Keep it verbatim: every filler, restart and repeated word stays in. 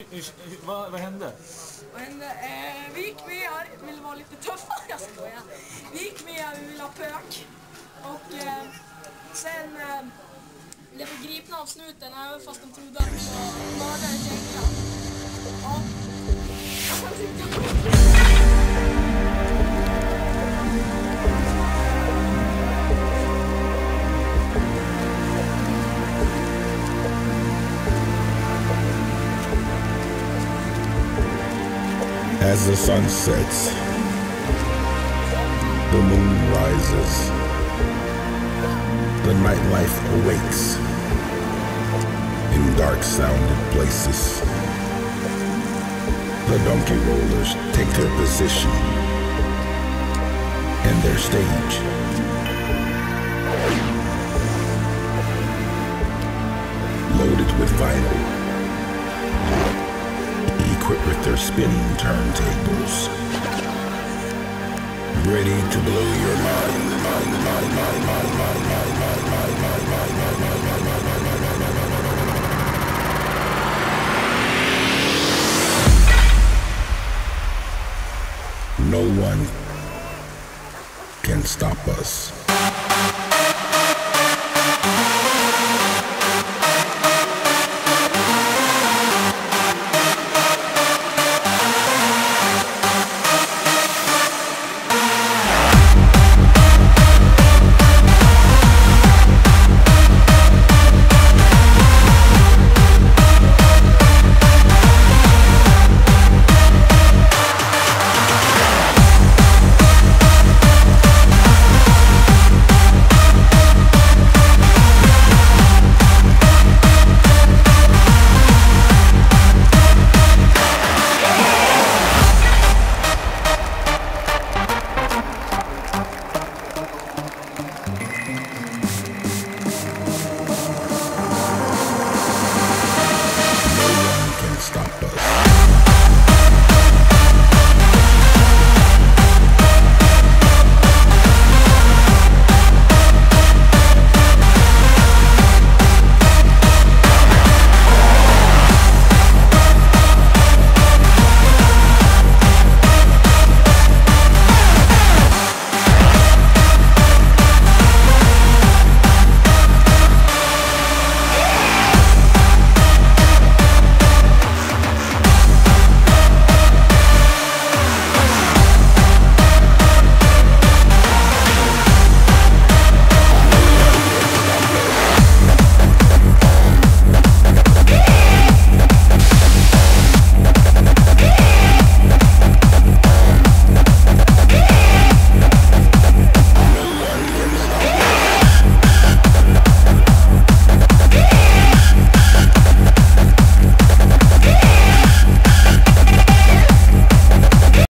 hur, hur, vad, vad hände? Vad hände? Eh, vi gick med här, ville vara lite tuffa, jag skojar. Vi gick med här, vi ville ha pök. Och eh, sen eh, blev vi gripna av snuten, även fast de trodde att vi var mördare till England. Ja. Jag tyckte As the sun sets, the moon rises, the nightlife awakes in dark sounded places. The donkey rollers take their position and their stage. Loaded with vinyl, equipped with their spinning turntables, ready to blow your mind, mind, mind, mind, mind, mind, mind, mind.